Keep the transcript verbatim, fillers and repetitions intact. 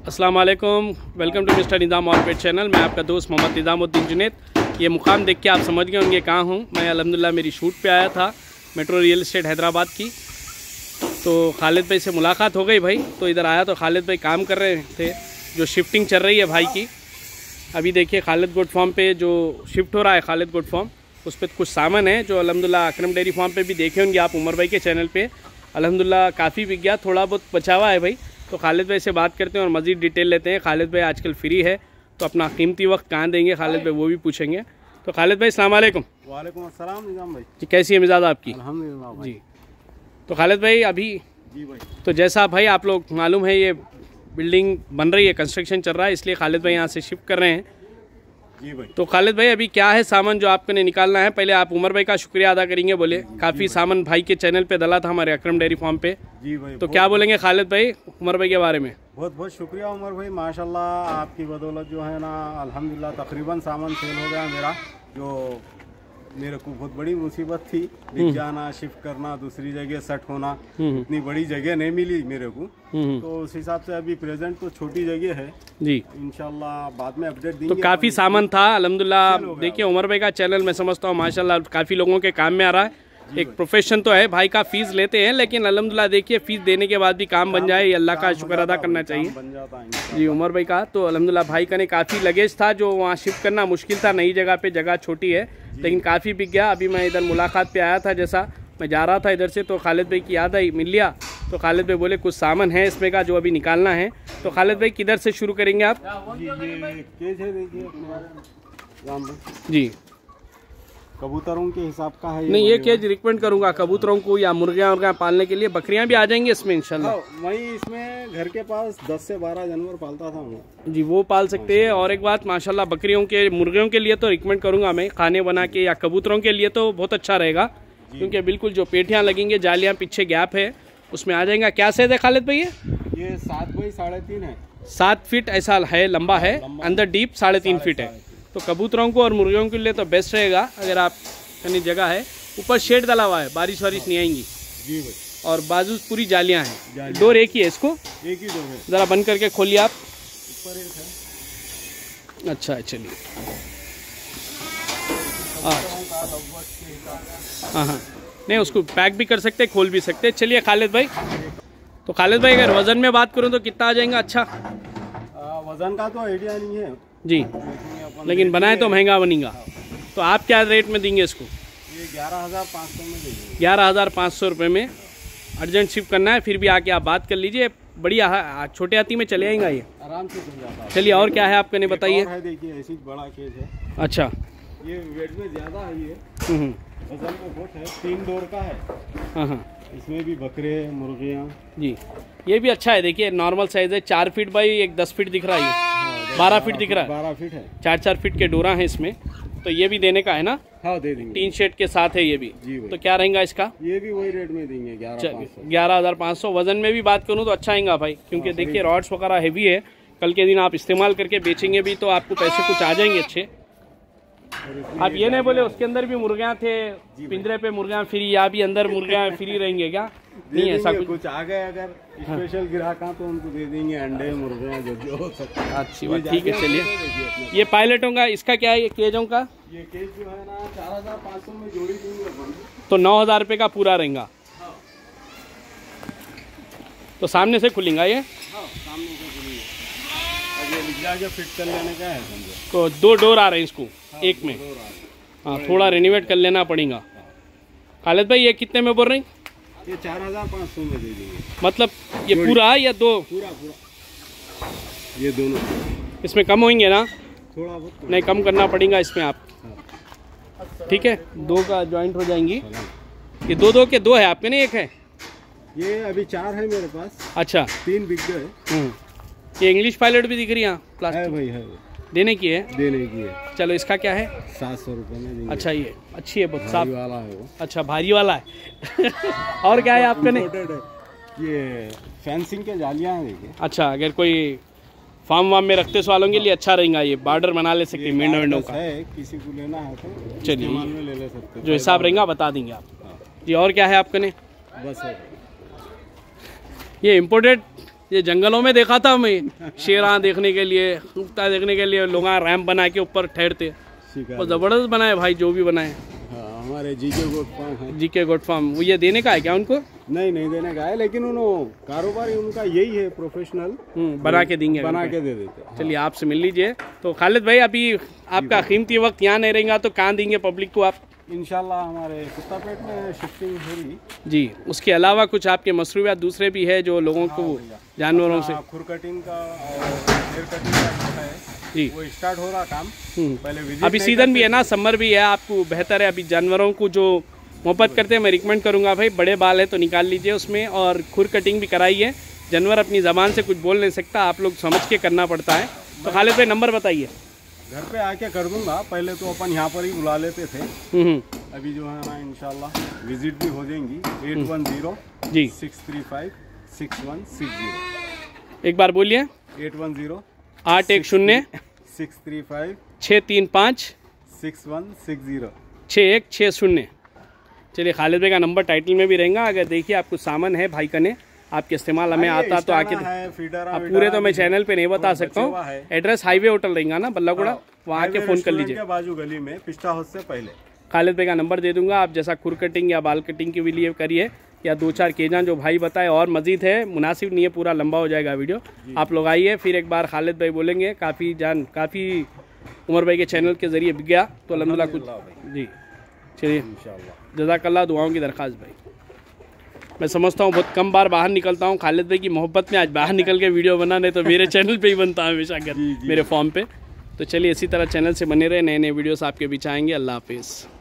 अस्सलाम वालेकुम, welcome to mister Nizam ऑलपेट चैनल। मैं आपका दोस्त मोहम्मद निज़ामुद्दीन जुनैद। ये मुकाम देख के आप समझ गए होंगे कहाँ हूँ। मैं अल्हम्दुलिल्लाह मेरी शूट पे आया था, मेट्रो रियल एस्टेट हैदराबाद की। तो खालिद भाई से मुलाकात हो गई भाई, तो इधर आया तो खालिद भाई काम कर रहे थे, जो शिफ्टिंग चल रही है भाई की। अभी देखिए खालिद गोट फार्म पे जो शिफ्ट हो रहा है, खालिद गोट फार्म, उस पर कुछ सामान है जो अल्हम्दुलिल्लाह अकरम डेयरी फार्म पे भी देखे होंगे आप उमर भाई के चैनल पे। अल्हम्दुलिल्लाह काफ़ी बिक गया, थोड़ा बहुत बचा हुआ है भाई। तो खालिद भाई से बात करते हैं और मज़ीद डिटेल लेते हैं। खालिद भाई आजकल फ्री है तो अपना कीमती वक्त कहाँ देंगे खालिद भाई, वो भी पूछेंगे। तो खालिद भाई अस्सलाम वालेकुम। वालेकुम अस्सलाम निज़ाम भाई जी, कैसी है मिजाज आपकी? अल्हम्दुलिल्लाह भाई। जी, तो खालिद भाई अभी जी भाई, तो जैसा भाई आप लोग मालूम है ये बिल्डिंग बन रही है, कंस्ट्रक्शन चल रहा है, इसलिए खालिद भाई यहाँ से शिफ्ट कर रहे हैं। जी भाई। तो खालिद भाई अभी क्या है सामान जो आपको निकालना है? पहले आप उमर भाई का शुक्रिया अदा करेंगे, बोले काफ़ी सामान भाई के चैनल पे डला था हमारे अकरम डेयरी फार्म पे। जी भाई, तो क्या बोलेंगे खालिद भाई उमर भाई के बारे में? बहुत बहुत शुक्रिया उमर भाई, माशाल्लाह आपकी बदौलत जो है ना अल्हम्दुलिल्लाह तकरीबन सामान सेल हो गया मेरा। जो मेरे को बहुत बड़ी मुसीबत थी, बिक जाना, शिफ्ट करना, दूसरी जगह सेट होना, इतनी बड़ी जगह नहीं मिली मेरे को। तो उस हिसाब से अभी प्रेजेंट तो छोटी जगह है जी, इंशाल्लाह बाद में अपडेट देंगे। तो काफ़ी सामान था अल्हम्दुलिल्लाह। देखिए उमर भाई का चैनल मैं समझता हूँ माशाल्लाह काफ़ी लोगों के काम में आ रहा है। एक प्रोफेशन तो है, भाई का फीस लेते हैं, लेकिन अल्हम्दुलिल्लाह देखिए फीस देने के बाद भी काम बन जाए, ये अल्लाह का शुक्र अदा करना चाहिए बन जाता है जी उमर भाई का। तो अल्हम्दुलिल्लाह भाई का ने काफ़ी लगेज था जो वहाँ शिफ्ट करना मुश्किल था, नई जगह पे, जगह छोटी है लेकिन काफ़ी बिक गया। अभी मैं इधर मुलाकात पे आया था, जैसा मैं जा रहा था इधर से तो खालिद भाई की याद आई, मिल लिया। तो खालिद भाई बोले कुछ सामान है इसमें का जो अभी निकालना है। तो खालिद भाई किधर से शुरू करेंगे आप? जी, ये केज है देखिए अपने जी, कबूतरों के हिसाब का है। नहीं ये केज रिकमेंड करूंगा कबूतरों को या मुर्गियां उर्गियां पालने के लिए। बकरियां भी आ जाएंगी इसमें इंशाल्लाह। वही इसमें घर के पास दस से बारह जानवर पालता था मैं जी, वो पाल सकते हैं। और एक बात माशाल्लाह बकरियों के मुर्गियों के लिए तो रिकमेंड करूंगा मैं, खाने बना के, या कबूतरों के लिए तो बहुत अच्छा रहेगा क्योंकि बिल्कुल जो पेटियाँ लगेंगे, जालियाँ पीछे गैप है उसमें आ जाएगा। क्या साइज है खालिद भाई? ये सात बाई साढ़े तीन है, सात फीट ऐसा है, लंबा है, अंदर डीप साढ़े तीन फीट है। तो कबूतरों को और मुर्गियों के लिए तो बेस्ट रहेगा अगर आप कहीं जगह है। ऊपर शेड डाला हुआ है, बारिश वारिश नहीं आएंगी जी भाई। और बाजू पूरी जालियां हैं। डोर एक ही है इसको? एक ही डोर है। ज़रा बंद करके खोलिए आप। ऊपर एक है। अच्छा चलिए, हाँ हाँ, नहीं उसको पैक भी कर सकते, खोल भी सकते। चलिए खालिद भाई, तो खालिद भाई अगर वज़न में बात करूँ तो कितना आ जाएगा? अच्छा आ, वज़न का तो आइडिया नहीं है जी, लेकिन बनाए तो महंगा बनेगा। तो आप क्या रेट में देंगे इसको? ये ग्यारह हज़ार पाँच सौ में देंगे। ग्यारह हज़ार पाँच सौ रुपये में अर्जेंट शिफ्ट करना है, फिर भी आके आप बात कर लीजिए। बढ़िया छोटे हाथी में चले आएगा ये आराम से चल जाता है। चलिए और क्या है आपके ने बताइए? देखिए ऐसी बड़ा केज है। अच्छा, ये वेट में ज़्यादा है, ये हम्म, वजन में बहुत है, तीन डोर का है। हाँ हाँ इसमें भी बकरे, मुर्गियाँ जी। ये भी अच्छा है, देखिए नॉर्मल साइज है, चार फीट बाई एक दस फीट दिख रहा है, ये बारह फीट दिख रहा है, बारह फीट है, चार चार फीट के डोरा है इसमें। तो ये भी देने का है ना? हाँ दे देंगे, तीन शेड के साथ है ये भी जी। तो क्या रहेगा इसका? ये भी वही रेट में देंगे, ग्यारह हज़ार पाँच सौ। वजन में भी बात करूँ तो अच्छा आएगा भाई, क्योंकि देखिए रॉड्स वगैरह हैवी है, कल के दिन आप इस्तेमाल करके बेचेंगे भी तो आपको पैसे कुछ आ जाएंगे अच्छे। आप ये नहीं बोले उसके अंदर भी मुर्गियाँ थे, पिंजरे पे मुर्गियाँ फ्री, या भी अंदर मुर्गियाँ फ्री रहेंगे क्या? नहीं ऐसा कुछ, कुछ आ गए अगर स्पेशल ग्राहक तो उनको दे देंगे अंडे, मुर्गियाँ जो जो हो सकता है। अच्छी बात, ठीक है चलिए। ये पायलटों का इसका क्या है, ये केजों का? ये केज जो है ना चार हजार पाँच सौ में जोड़ी दूंगा, तो नौ हजार रुपये का पूरा रहेगा। तो सामने से खुलेगा ये? हाँ सामने से खुलेगा, ये लिखा के फिट कर लेने का है समझो। तो दो डोर आ रहे हैं इसको एक में? हाँ, थोड़ा रेनोवेट कर लेना पड़ेगा। खालिद भाई ये कितने में बोल रहे हैं? ये चार हजार पाँच सौ में दे देंगे। मतलब ये पूरा या दो? पूरा पूरा, ये दोनों। इसमें कम होंगे ना? थोड़ा बहुत नहीं, कम करना पड़ेगा इसमें आप, ठीक है? दो का जॉइंट हो जाएंगी। ये दो दो के दो है आपके, नहीं एक है? ये अभी चार है मेरे पास। अच्छा, तीन बिक गए। ये इंग्लिश पायलट भी दिख रही है यहाँ, प्लास्टिक भाई है, देने की है? देने की है। चलो इसका क्या है? सात सौ रुपये में देंगे। अच्छा, ये अच्छी है, बहुत साफ वाला है वो। अच्छा, भारी वाला है और क्या है आपके ने? ये फेंसिंग के जालियाँ हैं देखिए। अच्छा, अगर कोई फार्म वार्म में रखते वालों के लिए अच्छा रहेगा, ये बॉर्डर बना ले सकते हैं मेंढो वेंढों का। है, किसी को लेना है तो चलिए ले ले सकते, जो हिसाब रहेगा बता देंगे आप जी। और क्या है आपके ने? बस है। ये इम्पोर्टेड ये जंगलों में देखा था मैं, शेरा देखने के लिए, कुत्ता देखने के लिए लोग रैंप बना के ऊपर ठहरते। वो जबरदस्त बनाए भाई, जो भी बनाए। हाँ, हमारे जी के गोट फार्म है। जी के गोट फार्म, वो ये देने का है क्या उनको? नहीं नहीं देने का है, लेकिन उन्होंने कारोबार ही उनका यही है, प्रोफेशनल बना के देंगे, बना के दे देते हैं। चलिए आपसे मिल लीजिए। तो खालिद भाई अभी आपका कीमती वक्त यहाँ नहीं रहेगा तो कहाँ देंगे पब्लिक को आप? इंशाल्लाह हमारे कुत्तापेट में शिफ्टिंग होगी जी। उसके अलावा कुछ आपके मसरूफियात दूसरे भी है जो लोगों को जानवरों से? खुर कटिंग का और हेयर कटिंग का है जी, वो स्टार्ट हो रहा काम। पहले विजिट अभी सीजन भी है ना, समर भी है, आपको बेहतर है। अभी जानवरों को जो मोहब्बत करते हैं मैं रिकमेंड करूंगा भाई, बड़े बाल है तो निकाल लीजिए उसमें, और खुर कटिंग भी कराइए। जानवर अपनी ज़बान से कुछ बोल नहीं सकता, आप लोग समझ के करना पड़ता है। तो खालिद भाई नंबर बताइए। घर पे आके कर दूंगा, पहले तो अपन यहाँ पर ही बुला लेते थे, अभी जो है ना इंशाल्लाह विजिट भी हो जाएंगी। एट वन जीरो जी six three five six one six zero. एक बार बोलिए। एट वन जीरो आठ एक शून्य सिक्स थ्री फाइव छः तीन पाँच सिक्स वन सिक्स जीरो छः एक छः शून्य। चलिए खालिद भाई का नंबर टाइटल में भी रहेगा। अगर देखिए आपको सामान है भाई कने, आपके इस्तेमाल हमें आता तो आके, अब पूरे तो मैं चैनल पे नहीं बता सकता हूँ। एड्रेस हाईवे होटल रहेगा ना बल्लागुड़ा, वहाँ के फ़ोन कर लीजिए, बाजू गली में पिस्टा हाउस से पहले। खालिद भाई का नंबर दे दूंगा, आप जैसा खुर कटिंग या बाल कटिंग के लिए करिए, या दो चार केजान जो भाई बताए, और मजीद है, मुनासिब नहीं है, पूरा लंबा हो जाएगा वीडियो। आप लोग आइए, फिर एक बार खालिद भाई बोलेंगे। काफ़ी जान काफ़ी उमर भाई के चैनल के ज़रिए बिक गया तो अल्हम्दुलिल्लाह कुछ। जी चलिए, जज़ाकल्लाह, दुआओं की दरख्वास्त भाई। मैं समझता हूँ बहुत कम बार बाहर निकलता हूँ, खालिद भाई की मोहब्बत में आज बाहर निकल के वीडियो बना, नहीं तो मेरे चैनल पे ही बनता है हमेशा घर, मेरे फॉर्म पे। तो चलिए इसी तरह चैनल से बने रहे, नए नए वीडियोस आपके बीच आएंगे। अल्लाह हाफिज़।